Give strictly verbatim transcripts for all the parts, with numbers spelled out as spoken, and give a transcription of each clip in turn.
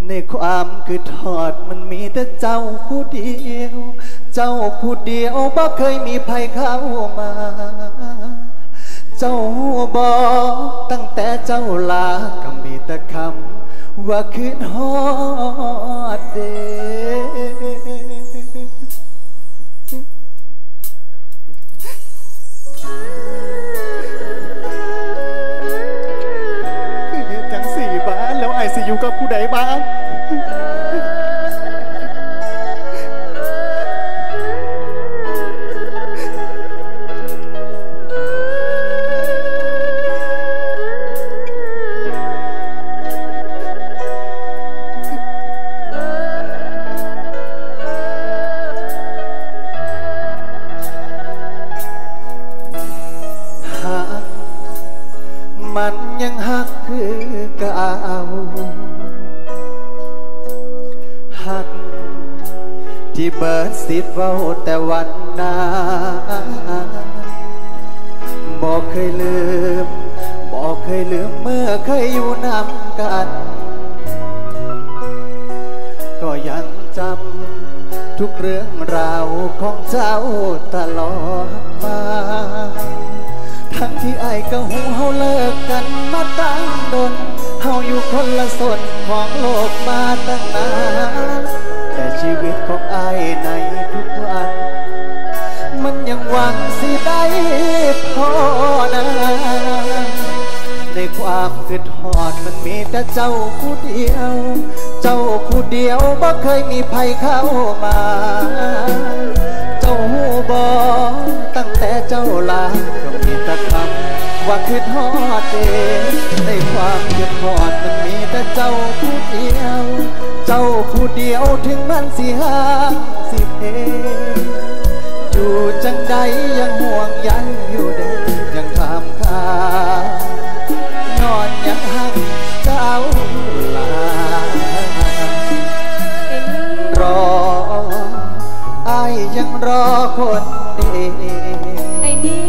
ในความคือทอดมันมีแต่เจ้าผู้เดียวเจ้าผู้เดียวบ่เคยมีภัยเข้ามาเจ้าบอกตั้งแต่เจ้าลาก็มีแต่คำว่าคืนฮอดเดคือจังสี่บ้านแล้วไอ้สิอยู่กับผู้ใดบ้างมันยังหักคือเก่าหักที่เบิดสิทธิ์เว้าแต่วันนั้นบอกเคยลืมบอกเคยลืมเมื่อเคยอยู่นำกันก็ยังจำทุกเรื่องราวของเจ้าตลอดมาทั้งที่ไอ้ก็หูเฮาเลิกกันมาตั้งดนเฮาอยู่คนละส่วนของโลกมาตั้งนานแต่ชีวิตของไอ้ในทุกวันมันยังหวังสิได้พอนะในความคิดฮอดมันมีแต่เจ้าผู้เดียวเจ้าผู้เดียวบ่เคยมีภัยเข้ามาเจ้าหูบอกตั้งแต่เจ้าลาก็มีแต่คำว่าคิดฮอดเดในความคิดฮอดมันมีแต่เจ้าผู้เดียวเจ้าผู้เดียวถึงมันสิห่างสิเพอยู่จังใดยังห่วงใยอยู่เด้ยังถามข่าวนอนยังหักเจ้าลารอไอ้ยังรอคนดีไอ้นี่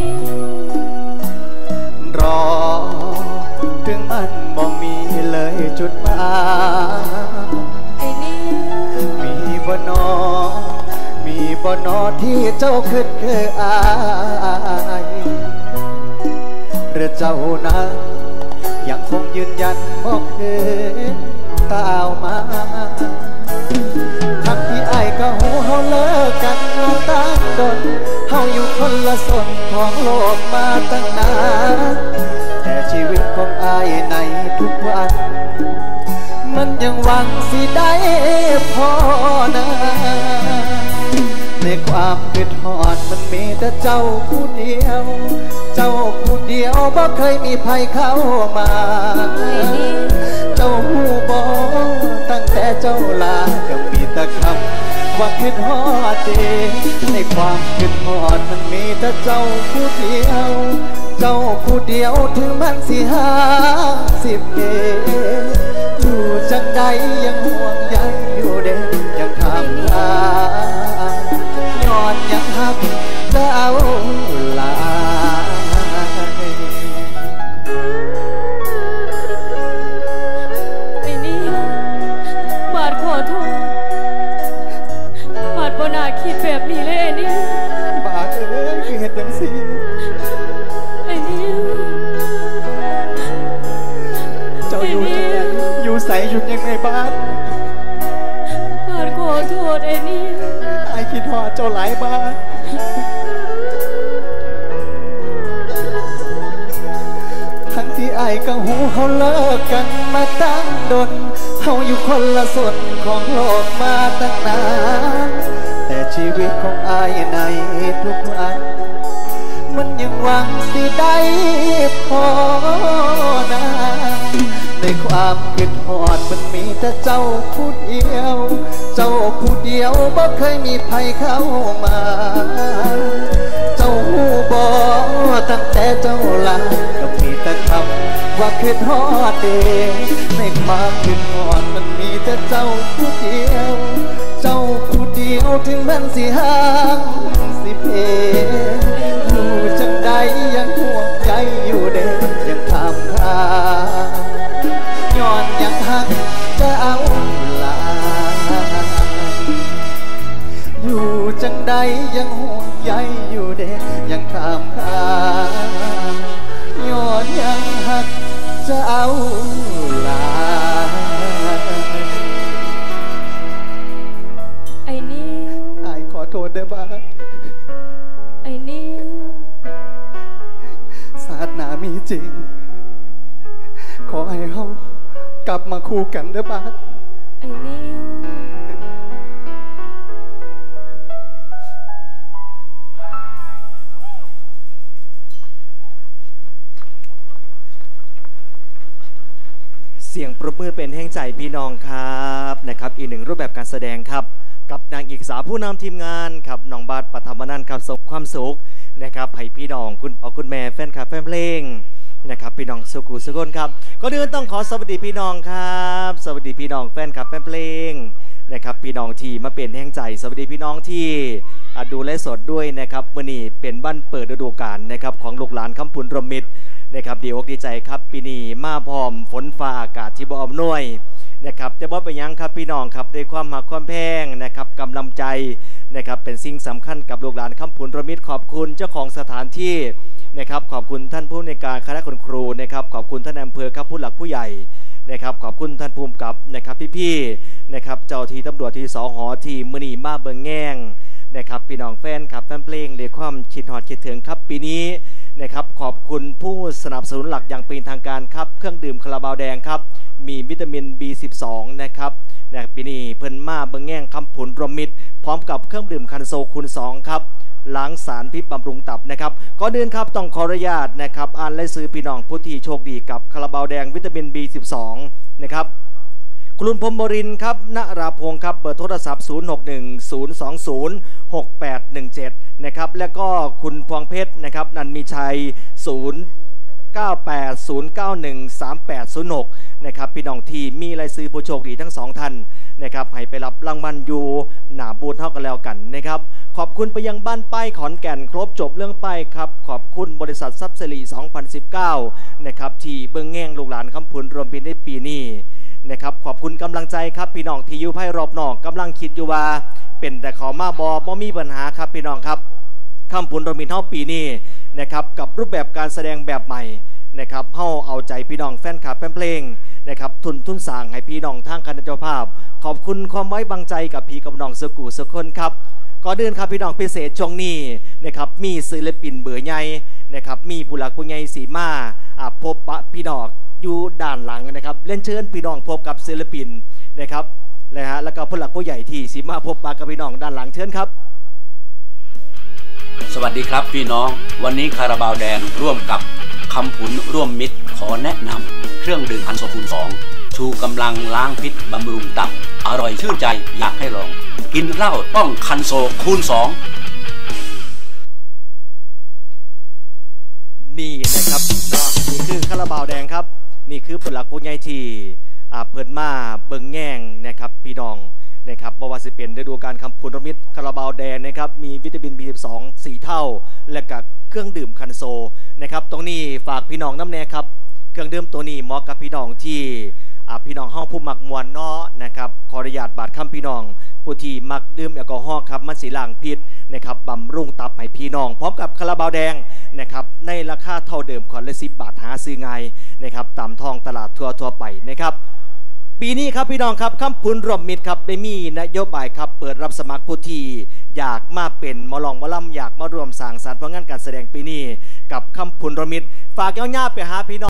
รอถึงมันบ่มีเลยจุดหมายไอ้นี่มีบ่นอมีบ่นอที่เจ้าคิดคืออายหรือเจ้านั้นยังคงยืนยันบ่คืนตาวมาทั้งที่ไอ้ก็หูเฮาเลิกกันมาตั้งดนเฮาอยู่คนละส่วนของโลกมาตั้งนานแต่ชีวิตของไอ้ในทุกวันมันยังหวังสิได้พอนะในความคิดฮอดมันมีแต่เจ้าผู้เดียวเจ้าผู้เดียวบ่เคยมีภัยเข้ามาเจ้าหูบอกตั้งแต่เจ้าลาก็มีแต่คำว่าคิดฮอดเดในความคิดฮอดมันมีแต่เจ้าผู้เดียวเจ้าผู้เดียวถึงมันสิห่างสิบเดอยู่จังใดยังห่วงใยอยู่เด้ยังถามหาย้อนยังหักเจ้าลาไอ้นี่บาดขอโทษบาดบ่น่าคิดแบบนี้เลยไอ้นี่บาดเอ้ยคือเห็นจังสิไอ้นี่เจ้าอยู่อยู่ใส่หยุดยังไงบ้านบาดขอโทษไอ้นี่ไอ้คิดฮอดเจ้าหลายบ้านทั้งที่ไอ้กับหูเขาเลิกกันมาตั้งดนเฮาอยู่คนละส่วนของโลกมาตั้งนานแต่ชีวิตของไอ้ในทุกวันมันยังหวังสิได้พอนะในความคิดฮอดมันมีแต่เจ้าผู้เดียวเจ้าผู้เดียวบ่เคยมีภัยเข้ามาเจ้าหูบอกตั้งแต่เจ้าลาก็มีแต่คำว่าคิดฮอดเดในความคิดฮอดมันมีแต่เจ้าผู้เดียวเจ้าผู้เดียวถึงมันสิห่างสิเพอยู่จังใดยังห่วงใยอยู่เด้ยังถามข่าวย้อนยังหักเจ้าลยังห่วงใยอยู่เด้ยังตามหายอดยังหักเจ้าลาไอ้นิวไอ้ขอโทษได้บ้างไอ้นิวศาสนามีจริงขอให้เขากลับมาคู่กันได้บ้างไอ้นิวเสียงปรบมือเป็นแห่งใจพี่น้องครับนะครับอีกหนึ่งรูปแบบการแสดงครับกับนางเอกสาวผู้นำทีมงานครับน้องบาทปฐมนันท์ครับส่งความสุขนะครับให้พี่น้องคุณพ่อคุณแม่แฟนคลับแฟนเพลงนะครับพี่น้องสุขุสุขนครับก็เดินต้องขอสวัสดีพี่น้องครับสวัสดีพี่น้องแฟนคลับแฟนเพลงนะครับพี่น้องที่มาเป็นแห่งใจสวัสดีพี่น้องที่ดูไลฟ์สดด้วยนะครับมื้อนี้เป็นวันเปิดฤดูกาลนะครับของลูกหลานคำพูนรมิตรนะครับดีอกดีใจครับปีนี้มาพร้อมฝนฟ้าอากาศที่บ่อำนวยนะครับแต่บ่เป็นยังครับพี่น้องครับด้วยความหักความแพงนะครับกำลังใจนะครับเป็นสิ่งสำคัญกับลูกหลานคำพูนรมิตรขอบคุณเจ้าของสถานที่นะครับขอบคุณท่านผู้ในการคณะคุณครูนะครับขอบคุณท่านอำเภอครับผู้หลักผู้ใหญ่นะครับขอบคุณท่านภูมิกับนะครับพี่ๆนะครับเจ้าที่ตำรวจที่สหอที่มื้อนี้มาเบิ่งแง่งนะครับพี่น้องแฟนครับแฟนเพลงด้วยความคิดฮอดคิดถึงครับปีนี้นะครับขอบคุณผู้สนับสนุนหลักอย่างเป็นทางการครับเครื่องดื่มคาราบาวแดงครับมีวิตามิน บี สิบสอง นะครับในปีนี้เพิ่นมาเบิ่งแง่งคำผุนรวมมิตรพร้อมกับเครื่องดื่มคันโซคูณสองครับล้างสารพิษบำรุงตับนะครับก่อนอื่นครับต้องขออนุญาตนะครับอ่านรายชื่อพี่น้องผู้ที่โชคดีกับคาราบาวแดงวิตามิน บี สิบสอง นะครับคุณพรหมบรินทร์ครับณราพงศ์ครับเบอร์โทรศัพท์ศูนย์ หก หนึ่ง ศูนย์ สอง ศูนย์ หก แปด หนึ่ง เจ็ดนะครับและก็คุณพวงเพชรนะครับนันมีชัยศูนย์ เก้า แปด ศูนย์ เก้า หนึ่ง สาม แปด ศูนย์ หกนะครับพี่น้องที่มีรายชื่อผู้โชคดีทั้งสองท่านนะครับให้ไปรับรางวัลอยู่หนาบูธเท่ากันแล้วกันนะครับขอบคุณไปยังบ้านป้ายขอนแก่นครบจบเรื่องป้ายครับขอบคุณบริษัทซับซิลีสองพันสิบเก้านะครับที่เบื้องแง่งลูกหลานคำพูนรวมบินได้ปีนี้นะครับขอบคุณกำลังใจครับพี่น้องที่อยู่ภายรอบนอกกำลังคิดอยู่ว่าเป็นแต่ขอมาบอบ่มีปัญหาครับพี่น้องครับคำพูนรวมบินเท่าปีนี้นะครับกับรูปแบบการแสดงแบบใหม่นะครับเฮาเอาใจพี่น้องแฟนคลับแฟนเพลงนะครับทุนทุนสร้างให้พี่น้องทางคณะเจ้าภาพขอบคุณความไว้บังใจกับพี่กับน้องสกูสคนครับก่อนเดินครับพี่น้องพิเศษช่วงนี้นะครับมีศิลปินเบอร์ใหญ่นะครับมีผู้หลักผู้ใหญ่สีมาพบปะพี่น้องอยู่ด้านหลังนะครับเล่นเชิญพี่น้องพบกับศิลปินนะครับนะฮะแล้วก็ผู้หลักผู้ใหญ่ที่สีมาพบปะกับพี่น้องด้านหลังเชิญครับสวัสดีครับพี่น้องวันนี้คาราบาวแดงร่วมกับคำผุนร่วมมิตรขอแนะนำเครื่องดื่มคันโซคูณสองชูกำลังล้างพิษบำรุงตับอร่อยชื่นใจอยากให้ลองกินเหล้าต้องคันโซคูณสองนี่นะครับนี่คือคาราบาวแดงครับนี่คือผู้หลักผู้ใหญ่ที่เปิดมาเบิ่งแง่งนะครับพี่น้องนะครับบวชสิเป็นฤดูกาลคำพูนรมิตรคาราบาวแดงนะครับมีวิตามิน บี สิบสอง สี่เท่าและกับเครื่องดื่มคันโซนะครับตรงนี้ฝากพี่น้องน้ำแน่ครับเครื่องดื่มตัวนี้เหมาะกับพี่น้องที่พี่น้องห้องผู้มักมวนเนาะนะครับขออนุญาตบาดคำพี่น้องผู้ที่มักดื่มแอลกอฮอล์ครับมันสีล้างพิษนะครับบำรุงตับให้พี่น้องพร้อมกับคาราบาวแดงนะครับในราคาเท่าเดิมขวดละสิบบาทหาซื้อง่ายนะครับตามท้องตลาดทั่วทั่วไปนะครับปีนี้ครับพี่น้องครับคำพูนรวมมิตรครับได้มีนโยบายครับเปิดรับสมัครผู้ที่อยากมาเป็นหมอลองหมอลำอยากมาร่วมสร้างสรรค์ผลงานการแสดงปีนี้กับคำพูนรวมมิตรฝากเย้าๆไปหาพี่น้อง